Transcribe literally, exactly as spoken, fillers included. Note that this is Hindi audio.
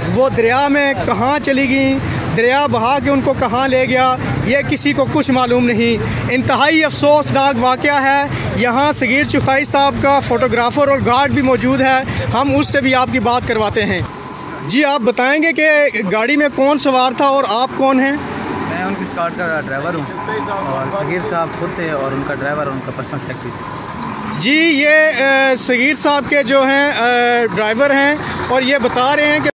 वो दरिया में कहाँ चली गई, दरिया बहा के उनको कहाँ ले गया, ये किसी को कुछ मालूम नहीं। इंतहाई अफसोसनाक वाक़या है। यहाँ सगीर चुखाई साहब का फ़ोटोग्राफ़र और गार्ड भी मौजूद है, हम उससे भी आपकी बात करवाते हैं। जी आप बताएंगे कि गाड़ी में कौन सवार था और आप कौन हैं? मैं उनकी स्कॉट का ड्राइवर हूँ और सगीर साहब खुद थे और उनका ड्राइवर और उनका पर्सनल सेक्रेटरी थे। जी ये सगीर साहब के जो हैं ड्राइवर हैं और ये बता रहे हैं कि